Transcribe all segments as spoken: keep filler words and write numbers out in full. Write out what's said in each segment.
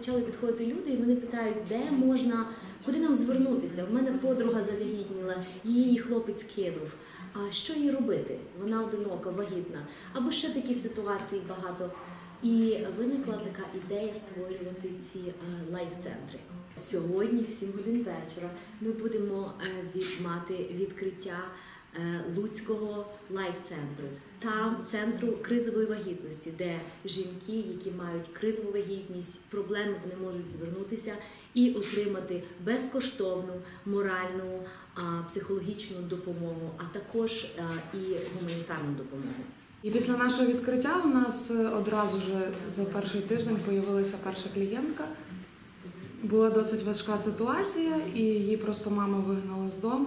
почали підходити люди, і вони питають, де можна, куди нам звернутися. У мене подруга завагітніла, її хлопець кинув. А що їй робити? Вона одинока, вагітна. Або ще такі ситуації багато. І виникла така ідея створювати ці лайф-центри. Сьогодні, в сім годин вечора, ми будемо мати відкриття Луцького лайф-центру. Там центру кризової вагітності, де жінки, які мають кризову вагітність, проблеми, вони можуть звернутися і отримати безкоштовну моральну, психологічну допомогу, а також і гуманітарну допомогу. І після нашого відкриття у нас одразу ж за перший тиждень з'явилася перша клієнтка. Була досить важка ситуація, і її просто мама вигнала з дому.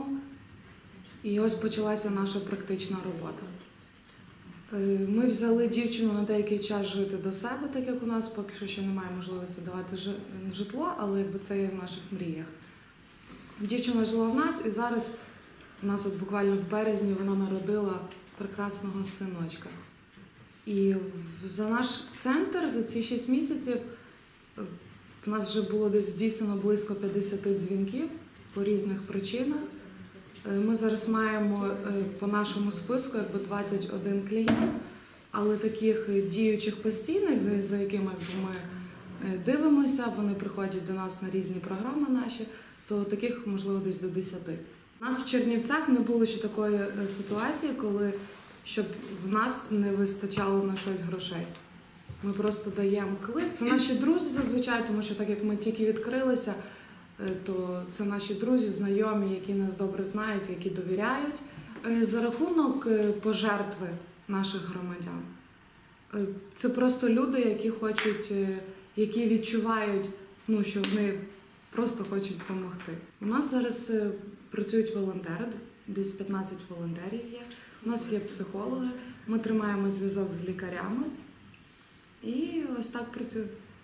І ось почалася наша практична робота. Ми взяли дівчину на деякий час жити до себе, так як у нас поки що ще немає можливості давати житло, але якби це є в наших мріях. Дівчина жила в нас, і зараз у нас от буквально в березні вона народила прекрасного синочка. І за наш центр, за ці шість місяців, в нас вже було десь здійснено близько п'ятдесят дзвінків по різних причинах. Ми зараз маємо по нашому списку якби двадцять один клієнт, але таких діючих постійних, за, за якими ми дивимося, вони приходять до нас на різні програми наші, то таких можливо десь до десяти. У нас в Чернівцях не було ще такої ситуації, коли щоб в нас не вистачало на щось грошей. Ми просто даємо клик. Це наші друзі зазвичай, тому що так як ми тільки відкрилися, то це наші друзі, знайомі, які нас добре знають, які довіряють. За рахунок пожертви наших громадян. Це просто люди, які хочуть, які відчувають, ну, що вони просто хочуть допомогти. У нас зараз працюють волонтери, десь п'ятнадцять волонтерів є. У нас є психологи, ми тримаємо зв'язок з лікарями і ось так працюємо.